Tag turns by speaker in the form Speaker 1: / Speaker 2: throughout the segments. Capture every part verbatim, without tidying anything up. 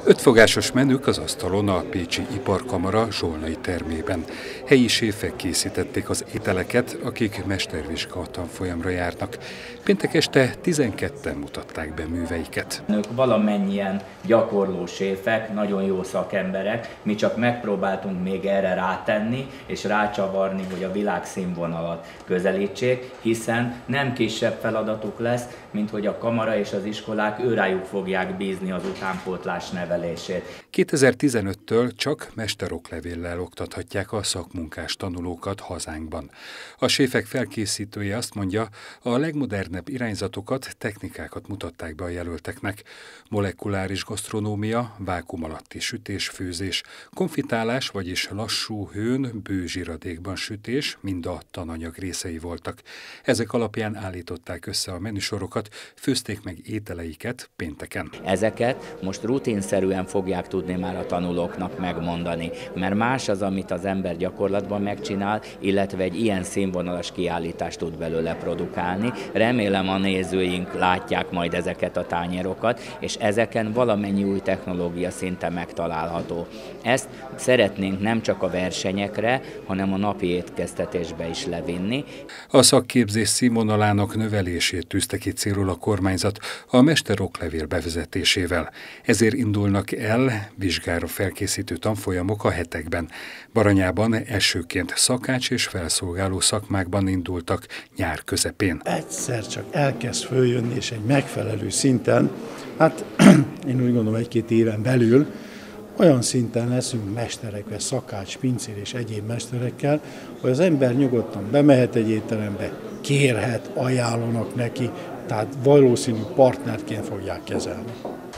Speaker 1: Ötfogásos menük az asztalon a Pécsi Iparkamara zsolnai termében. Helyi séfek készítették az ételeket, akik mestervizsga tanfolyamra járnak. Péntek este tizenketten mutatták be műveiket.
Speaker 2: Ők valamennyien gyakorló séfek, nagyon jó szakemberek, mi csak megpróbáltunk még erre rátenni és rácsavarni, hogy a világszínvonalat közelítsék, hiszen nem kisebb feladatuk lesz, mint hogy a kamara és az iskolák őrájuk fogják bízni az utánpótlás nevelését.
Speaker 1: kétezer-tizenöttől csak mesteroklevéllel oktathatják a szakmunkás tanulókat hazánkban. A séfek felkészítője azt mondja, a legmodernebb irányzatokat, technikákat mutatták be a jelölteknek. Molekuláris gasztronómia, vákuum alatti sütés-főzés, konfitálás, vagyis lassú hőn, bő zsiradékban sütés, mind a tananyag részei voltak. Ezek alapján állították össze a menüsorokat, főzték meg ételeiket pénteken.
Speaker 2: Ezeket most rutinszerűen fogják tudni már a tanulóknak megmondani, mert más az, amit az ember gyakorlatban megcsinál, illetve egy ilyen színvonalas kiállítást tud belőle produkálni. Remélem a nézőink látják majd ezeket a tányérokat, és ezeken valamennyi új technológia szinte megtalálható. Ezt szeretnénk nem csak a versenyekre, hanem a napi étkeztetésbe is levinni.
Speaker 1: A szakképzés színvonalának növelését tűzte ki célul a kormányzat a mesteroklevél bevezetésével. Ezért indulnak el vizsgára felkészítő tanfolyamok a hetekben. Baranyában elsőként szakács és felszolgáló szakmákban indultak nyár közepén.
Speaker 3: Egyszer csak elkezd följönni, és egy megfelelő szinten, hát én úgy gondolom egy-két éven belül, olyan szinten leszünk mesterek, vagy szakács, pincér és egyéb mesterekkel, hogy az ember nyugodtan bemehet egy étterembe, kérhet, ajánlanak neki, tehát valószínű partnerként fogják kezelni.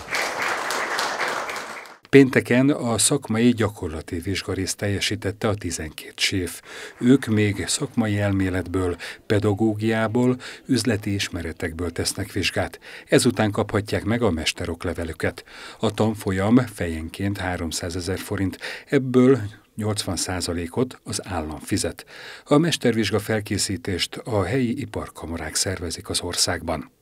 Speaker 1: Pénteken a szakmai gyakorlati vizsgarészt teljesítette a tizenkét séf. Ők még szakmai elméletből, pedagógiából, üzleti ismeretekből tesznek vizsgát. Ezután kaphatják meg a mesteroklevelüket. A tanfolyam fejenként háromszázezer forint, ebből nyolcvan százalékot az állam fizet. A mestervizsga felkészítést a helyi iparkamarák szervezik az országban.